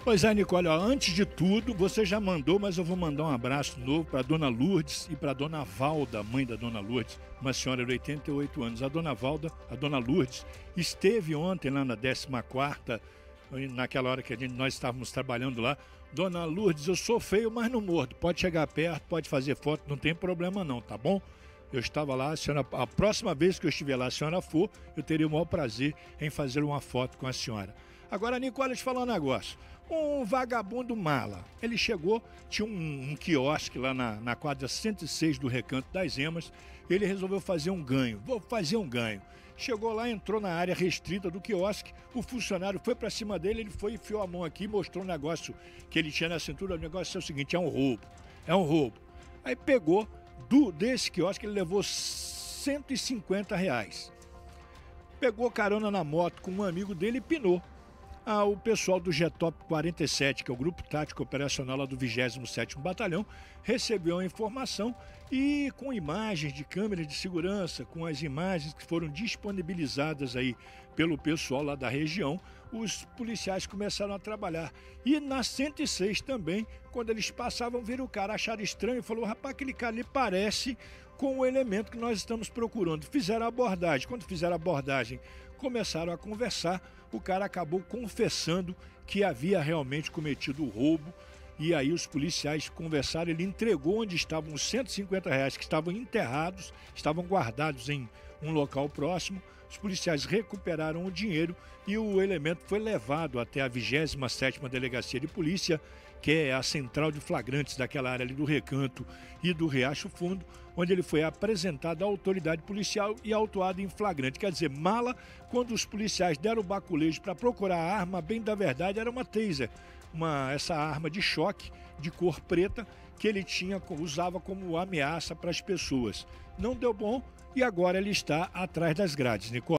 Pois é, Nicole, ó, antes de tudo, você já mandou, mas eu vou mandar um abraço novo para a dona Lourdes e para a dona Valda, mãe da dona Lourdes, uma senhora de 88 anos. A dona Valda, a dona Lourdes, esteve ontem lá na 14ª, naquela hora que nós estávamos trabalhando lá. Dona Lourdes, eu sou feio, mas não mordo. Pode chegar perto, pode fazer foto, não tem problema não, tá bom? Eu estava lá, a próxima vez que eu estiver lá, a senhora for, eu teria o maior prazer em fazer uma foto com a senhora. Agora, Nicole, te falar um negócio. Um vagabundo mala. Ele chegou, tinha um quiosque lá na quadra 106 do Recanto das Emas. Ele resolveu fazer um ganho. Vou fazer um ganho. Chegou lá, entrou na área restrita do quiosque. O funcionário foi para cima dele, ele foi, enfiou a mão aqui, mostrou um negócio que ele tinha na cintura. O negócio é o seguinte, é um roubo. É um roubo. Aí pegou, desse quiosque, ele levou R$ 150. Pegou carona na moto com um amigo dele e pinou. O pessoal do GTOP 47, que é o Grupo Tático Operacional lá do 27º Batalhão, recebeu a informação e com imagens de câmeras de segurança, com as imagens que foram disponibilizadas aí pelo pessoal lá da região, os policiais começaram a trabalhar. E na 106 também, quando eles passavam, viram o cara, acharam estranho e falou, rapaz, aquele cara ali parece com o elemento que nós estamos procurando. Fizeram a abordagem. Quando fizeram a abordagem, começaram a conversar. O cara acabou confessando que havia realmente cometido o roubo. E aí os policiais conversaram, ele entregou onde estavam os R$ 150 que estavam enterrados, estavam guardados em um local próximo. Os policiais recuperaram o dinheiro e o elemento foi levado até a 27ª Delegacia de Polícia, que é a central de flagrantes daquela área ali do Recanto e do Riacho Fundo, onde ele foi apresentado à autoridade policial e autuado em flagrante. Quer dizer, mala, quando os policiais deram o baculejo para procurar a arma, bem da verdade era uma taser, essa arma de choque de cor preta que ele usava como ameaça para as pessoas. Não deu bom e agora ele está atrás das grades, Nicole.